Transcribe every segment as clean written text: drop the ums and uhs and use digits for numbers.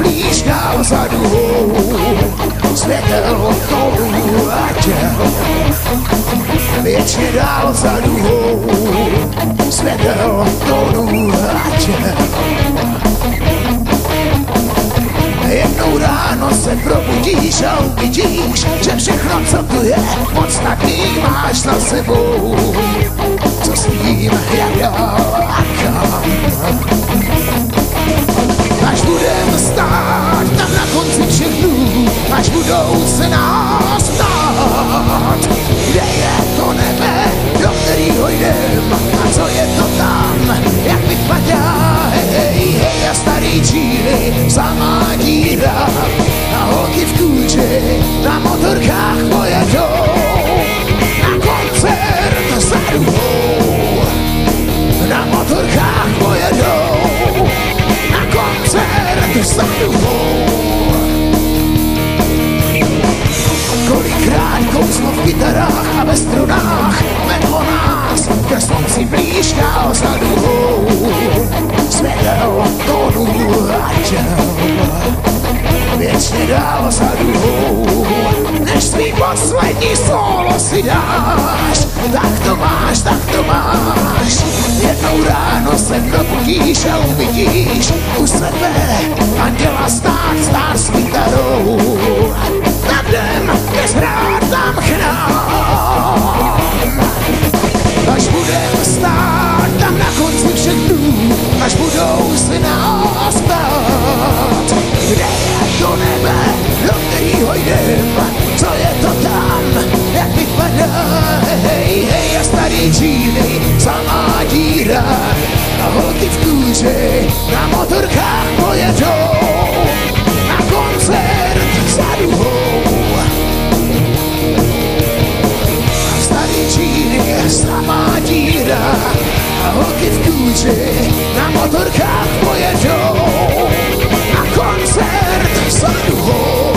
blíž dál za duhou, světel kolů a těl. Věčně dál za duhou, světel kolů a těl. Jednou ráno se probudíš a uvidíš, že všechno, co tu je, podstatný máš za sebou. Co s tím, jak dál a kam? Až budem stát tam na konci všech dnů, až budou se nás ptát, kde je to nebe, do kterýho jdem, a co je to tam, jak vypadá, hej, hej, a starý Číny, samá díra, a holky v kůži na motorkách pojedou, na koncert za duhou, na motorkách pojedou, na koncert za duhou. Kolikrát kouzlo v kytarách a ve strunách vedlo nás ke slunci blíž dál za duhou, světel tónů a těl. Věčně dál za duhou, než svý poslední solo si dáš. Tak to máš, tak to máš. Jednou ráno se probudíš a uvidíš u sebe anděla stát s kytarou. Nad dem jdeš hrát tam k nám. Až budem stát tam na konci všech dnů, až budou si nás ptát, kde je to nebe, do kterýho jdem, co je to tam, jak vypadá, hej, hej, a starý Číny, samá díra, a holky v kůži na motorkách pojedou, na koncert za duhou. A starý Číny, samá díra, a holky v kůži na motorkách pojedou, na koncert za duhou.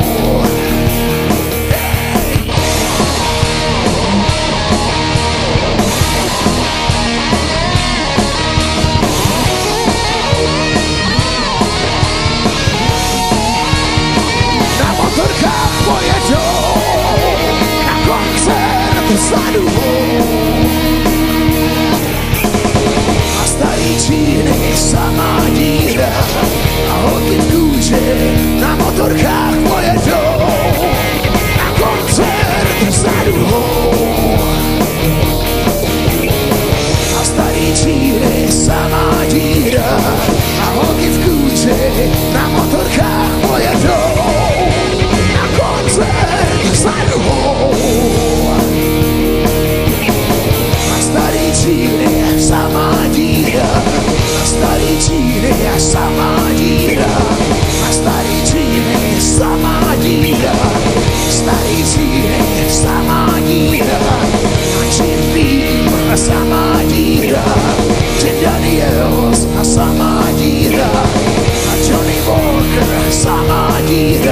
Na motorkách pojedou, na koncert za duhou. A starý Číny, samá díra, a holky v kůži na motorkách pojedou, na koncert za duhou. A starý Číny, samá díra, a holky v kůži na motorkách pojedou, na koncert za duhou. A starý Číny, samá díra, a starý Číny, samá díra, a starý Číny, samá díra, starý Číny, samá díra, a Jim Beam, samá díra, Jim Daniels, samá díra, a Johnny Walker, samá díra.